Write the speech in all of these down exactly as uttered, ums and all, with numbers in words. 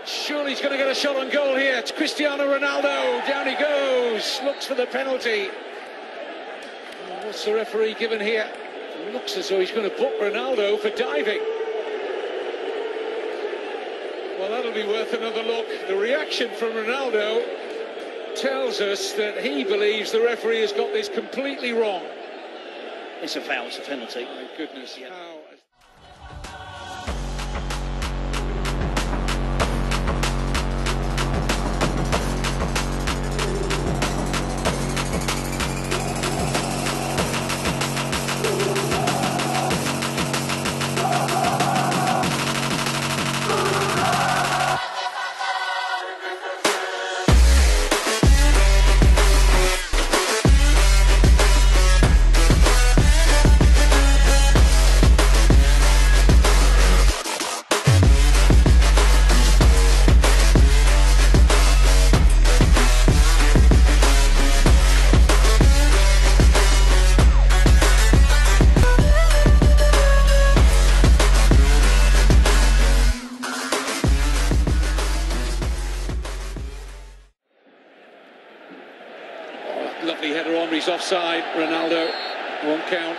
Surely he's going to get a shot on goal here. It's Cristiano Ronaldo. Down he goes. Looks for the penalty. Oh, what's the referee given here? It looks as though he's going to book Ronaldo for diving. Well, that'll be worth another look. The reaction from Ronaldo tells us that he believes the referee has got this completely wrong. It's a foul, it's a penalty. My goodness. Yeah. How... Lovely header on, he's offside. Ronaldo won't count.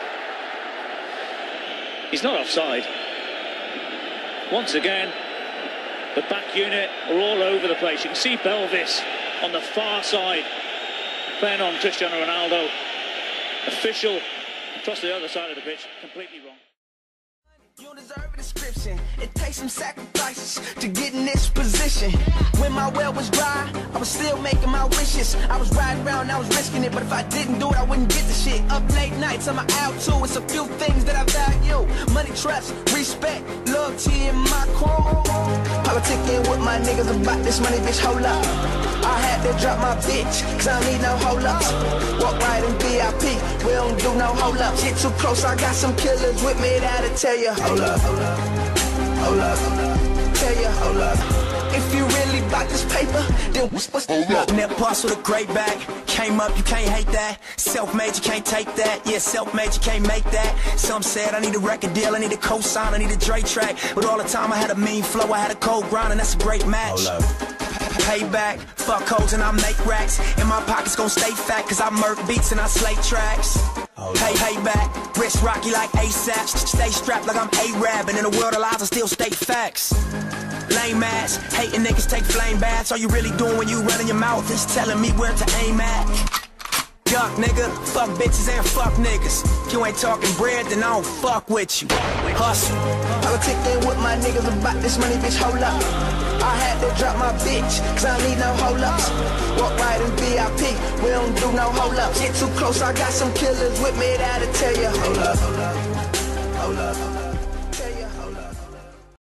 He's not offside. Once again, the back unit are all over the place. You can see Belvis on the far side playing on Cristiano Ronaldo. Official across the other side of the pitch, completely wrong. You don't deserve a description. It takes some sacrifices to get in this position. When my well was dry, I was still making my wishes. I was riding around, I was risking it, but if I didn't do it, I wouldn't get the shit. Up late nights, I'm out too. It's a few things that I value: money, trust, respect, loyalty in my crew. Politicking with my niggas about this money, bitch, hold up. I had to drop my bitch, cause I don't need no hold ups. Walk right in V I P, we don't do no hold ups. Get too close, I got some killers with me that'll tell you, hold up, hold up, hold up, tell you, hold up. If you really bout this paper, then what's what's hold up? Net boss with a great bag, came up, you can't hate that. Self-made, you can't take that. Yeah, self-made, you can't make that. Some said I need a record deal, I need a co-sign, I need a Dre track. But all the time I had a mean flow, I had a cold grind, and that's a great match. Hold up. Payback, fuck hoes and I make racks. And my pockets gon' stay fat, cause I murk beats and I slay tracks. Pay, payback, wrist rocky like ASAP. Stay strapped like I'm A-Rab, and in a world of lies I still state facts. Lame ass, hating niggas take flame baths. All you really doing when you running your mouth is telling me where to aim at. Duck nigga, fuck bitches and fuck niggas. If you ain't talking bread, then I don't fuck with you. Hustle. Politicking with my niggas about this money, bitch, hold up. I had to drop my bitch, cause I don't need no hold ups. Walk right in V I P, we don't do no hold ups. Get too close, I got some killers with me that'll tell you, hold up, hold up, hold up.